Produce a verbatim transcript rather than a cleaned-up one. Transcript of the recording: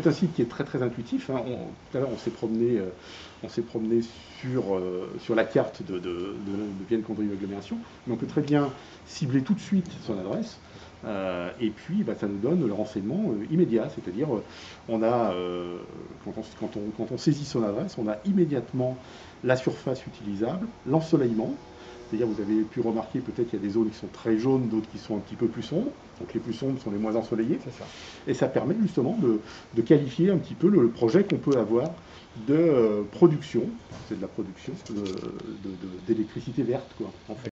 C'est un site qui est très très intuitif. Hein. On, tout à l'heure, on s'est promené, euh, on s'est promené sur, euh, sur la carte de, de, de, de Vienne-Condrieu-Agglomération. Mais on peut très bien cibler tout de suite son adresse. Euh, et puis, bah, ça nous donne le renseignement euh, immédiat. C'est-à-dire, euh, on a, euh, quand, on, quand, on, quand on saisit son adresse, on a immédiatement la surface utilisable, l'ensoleillement. C'est-à-dire, vous avez pu remarquer, peut-être qu'il y a des zones qui sont très jaunes, d'autres qui sont un petit peu plus sombres. Donc les plus sombres sont les moins ensoleillées. Ça. Et ça permet justement de, de qualifier un petit peu le, le projet qu'on peut avoir de euh, production. C'est de la production d'électricité verte, quoi, en fait.